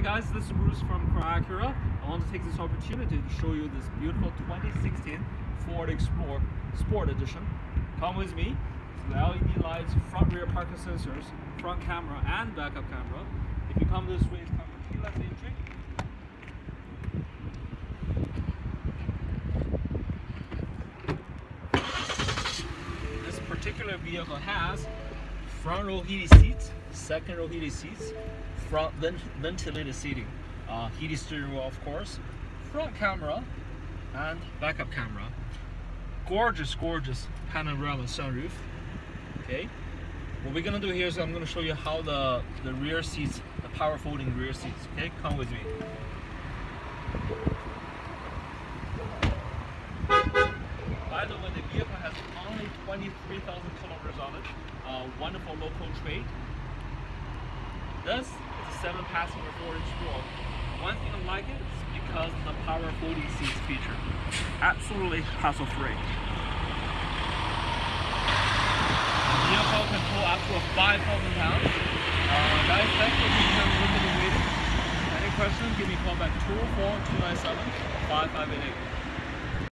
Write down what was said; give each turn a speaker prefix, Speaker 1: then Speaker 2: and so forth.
Speaker 1: guys, this is Bruce from Acura. I want to take this opportunity to show you this beautiful 2016 Ford Explorer Sport Edition. Come with me. So the LED lights, front rear parking sensors, front camera and backup camera. If you come this way, it's come with keyless entry. This particular vehicle has front row heated seats, second row heated seats, front ventilated seating, heated steering wheel of course, front camera and backup camera, gorgeous panorama sunroof. Okay, what we're gonna do here is I'm gonna show you how the rear seats, the power folding rear seats. Okay, come with me. By the way, the vehicle has only 23,000 kilometers on it. Wonderful local trade. This is a 7-passenger Ford Explorer. One thing I like it is because of the power folding seats feature. Absolutely hassle-free. The vehicle can pull up to 5,000 pounds. Guys, thanks for being here with me waiting. Any questions, give me a call back 204-297-5588.